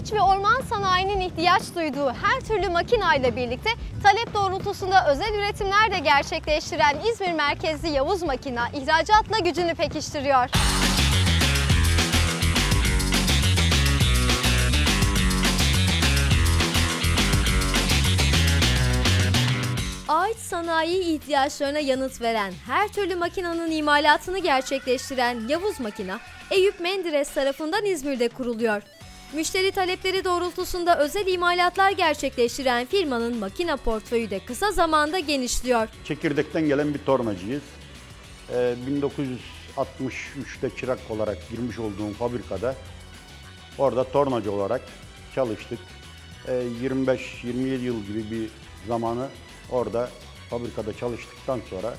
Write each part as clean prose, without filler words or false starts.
Ağaç ve orman sanayinin ihtiyaç duyduğu her türlü makinayla birlikte talep doğrultusunda özel üretimler de gerçekleştiren İzmir merkezli Yavuz Makina ihracatla gücünü pekiştiriyor. Ağaç sanayi ihtiyaçlarına yanıt veren, her türlü makinanın imalatını gerçekleştiren Yavuz Makina, Eyüp Menderes tarafından İzmir'de kuruluyor. Müşteri talepleri doğrultusunda özel imalatlar gerçekleştiren firmanın makina portföyü de kısa zamanda genişliyor. Çekirdekten gelen bir tornacıyız. 1963'te çırak olarak girmiş olduğum fabrikada orada tornacı olarak çalıştık. 25-27 yıl gibi bir zamanı orada fabrikada çalıştıktan sonra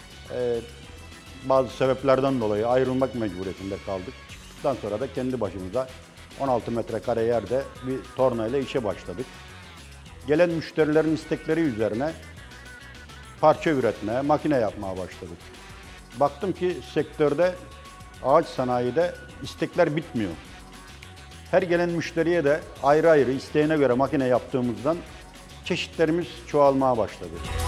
bazı sebeplerden dolayı ayrılmak mecburiyetinde kaldık. Çıktıktan sonra da kendi başımıza 16 metrekare yerde bir torna ile işe başladık. Gelen müşterilerin istekleri üzerine parça üretmeye, makine yapmaya başladık. Baktım ki sektörde, ağaç sanayide istekler bitmiyor. Her gelen müşteriye de ayrı ayrı isteğine göre makine yaptığımızdan çeşitlerimiz çoğalmaya başladı.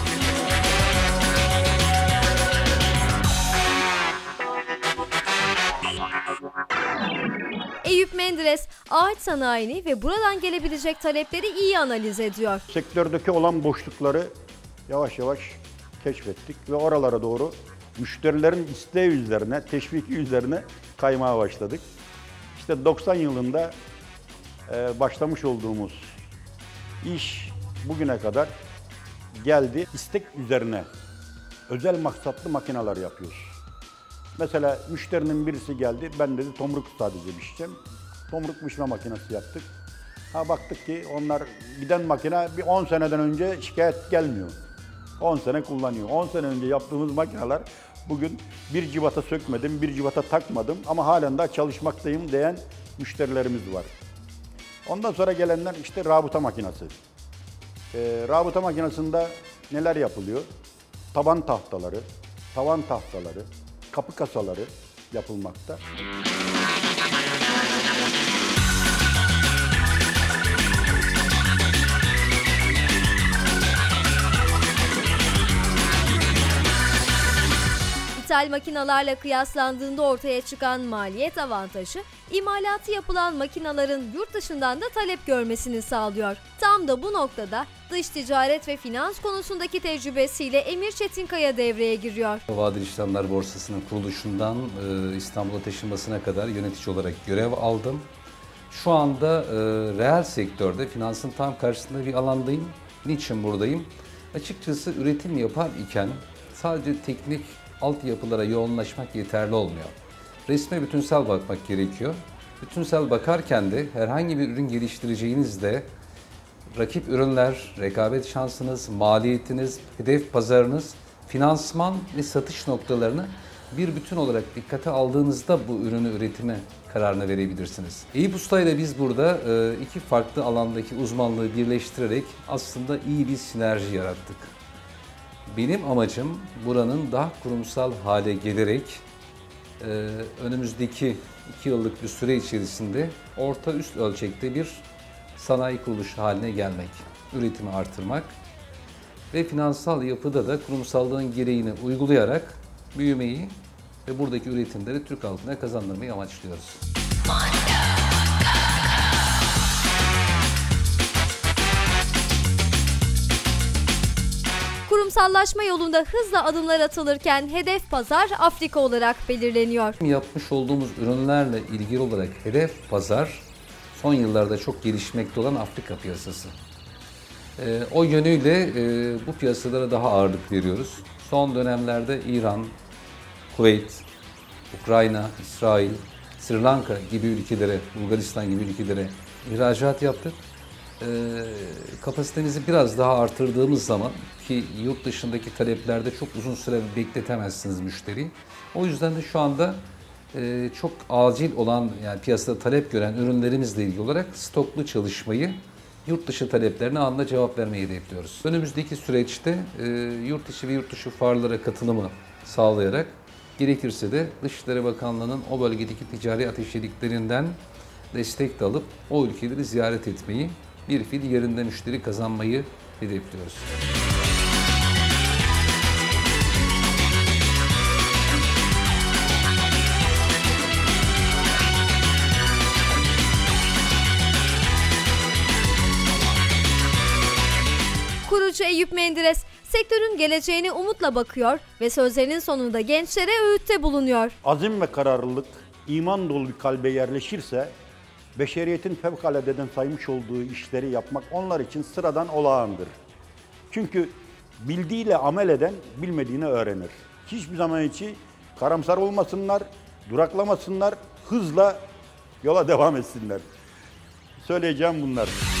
Eyüp Menderes, ağaç sanayini ve buradan gelebilecek talepleri iyi analiz ediyor. Sektördeki olan boşlukları yavaş yavaş keşfettik ve oralara doğru müşterilerin isteği üzerine, teşviki üzerine kaymaya başladık. İşte 90 yılında başlamış olduğumuz iş bugüne kadar geldi. İstek üzerine özel maksatlı makineler yapıyoruz. Mesela müşterinin birisi geldi, ben dedi tomruk sadece biçeceğim. Tomruk biçme makinesi yaptık. Baktık ki onlar giden makine bir 10 seneden önce şikayet gelmiyor. 10 sene kullanıyor. 10 sene önce yaptığımız makineler bugün bir civata sökmedim, bir civata takmadım ama halen daha çalışmaktayım diyen müşterilerimiz var. Ondan sonra gelenler işte rabıta makinesi. Rabıta makinesinde neler yapılıyor? Taban tahtaları, tavan tahtaları, kapı kasaları yapılmakta. İthal makinalarla kıyaslandığında ortaya çıkan maliyet avantajı, imalatı yapılan makinaların yurt dışından da talep görmesini sağlıyor. Tam da bu noktada dış ticaret ve finans konusundaki tecrübesiyle Emir Çetinkaya devreye giriyor. Vadeli İşlemler Borsası'nın kuruluşundan İstanbul'a taşınmasına kadar yönetici olarak görev aldım. Şu anda reel sektörde finansın tam karşısında bir alandayım. Niçin buradayım? Açıkçası üretim yapar iken sadece teknik altyapılara yoğunlaşmak yeterli olmuyor. Resme bütünsel bakmak gerekiyor. Bütünsel bakarken de herhangi bir ürün geliştireceğinizde rakip ürünler, rekabet şansınız, maliyetiniz, hedef pazarınız, finansman ve satış noktalarını bir bütün olarak dikkate aldığınızda bu ürünü üretime kararını verebilirsiniz. Eyüp Usta ile biz burada iki farklı alandaki uzmanlığı birleştirerek aslında iyi bir sinerji yarattık. Benim amacım buranın daha kurumsal hale gelerek önümüzdeki 2 yıllık bir süre içerisinde orta üst ölçekte bir sanayi kuruluşu haline gelmek, üretimi artırmak ve finansal yapıda da kurumsallığın gereğini uygulayarak büyümeyi ve buradaki üretimleri Türk halkına kazandırmayı amaçlıyoruz. Kurumsallaşma yolunda hızla adımlar atılırken hedef pazar Afrika olarak belirleniyor. Yapmış olduğumuz ürünlerle ilgili olarak hedef pazar son yıllarda çok gelişmekte olan Afrika piyasası. O yönüyle bu piyasalara daha ağırlık veriyoruz. Son dönemlerde İran, Kuveyt, Ukrayna, İsrail, Sri Lanka gibi ülkelere, Bulgaristan gibi ülkelere ihracat yaptık. Kapasitemizi biraz daha artırdığımız zaman ki yurt dışındaki taleplerde çok uzun süre bekletemezsiniz müşteriyi. O yüzden de şu anda çok acil olan, yani piyasada talep gören ürünlerimizle ilgili olarak stoklu çalışmayı, yurt dışı taleplerine anında cevap vermeyi hedefliyoruz. Önümüzdeki süreçte yurt içi ve yurt dışı fuarlara katılımı sağlayarak gerekirse de Dışişleri Bakanlığı'nın o bölgedeki ticari ateşlediklerinden destek de alıp o ülkeleri ziyaret etmeyi, bir fiil yerinde müşteri kazanmayı hedefliyoruz. Kurucu Eyüp Menderes, sektörün geleceğine umutla bakıyor ve sözlerinin sonunda gençlere öğütte bulunuyor. Azim ve kararlılık, iman dolu bir kalbe yerleşirse, beşeriyetin fevkaladeden saymış olduğu işleri yapmak onlar için sıradan olağandır. Çünkü bildiğiyle amel eden bilmediğini öğrenir. Hiçbir zaman için karamsar olmasınlar, duraklamasınlar, hızla yola devam etsinler. Söyleyeceğim bunlar.